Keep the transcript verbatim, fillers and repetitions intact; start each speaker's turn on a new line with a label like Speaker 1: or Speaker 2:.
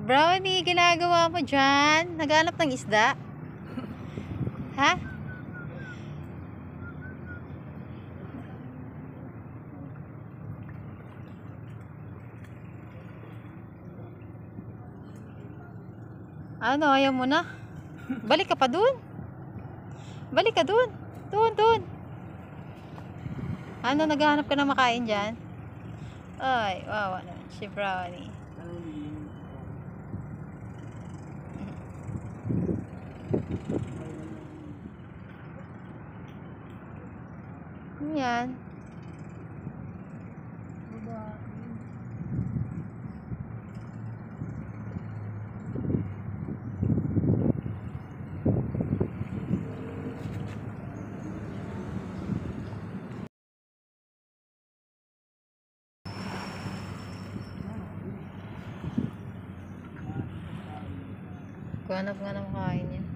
Speaker 1: Brownie, ginagawa mo dyan? Naghanap ng isda? Ha? Ano, ayaw mo na? Balik ka pa dun? Balik ka dun? Dun, dun. Ano, naghahanap ka na makain dyan? Ay, wawa naman si Brownie. Yan. Hanap nga ng makain niya.